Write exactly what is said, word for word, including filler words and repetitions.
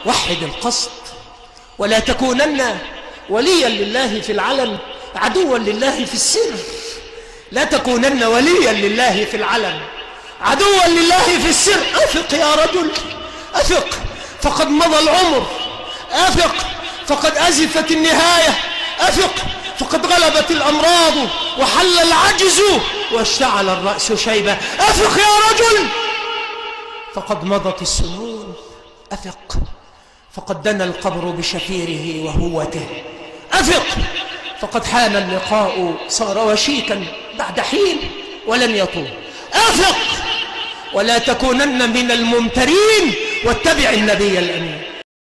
وحد القصد، ولا تكونن وليا لله في العلن عدوا لله في السر. لا تكونن وليا لله في العلن عدوا لله في السر. أفق يا رجل، أفق، فقد مضى العمر. أفق، فقد أزفت النهاية. أفق، فقد غلبت الأمراض وحل العجز واشتعل الرأس شيبة. أفق يا رجل، فقد مضت السنون. أفق، فقد دنا القبر بشفيره وهوته. أفق، فقد حان اللقاء، صار وشيكا بعد حين ولن يطول. أفق، ولا تكونن من الممترين، واتبع النبي الأمين.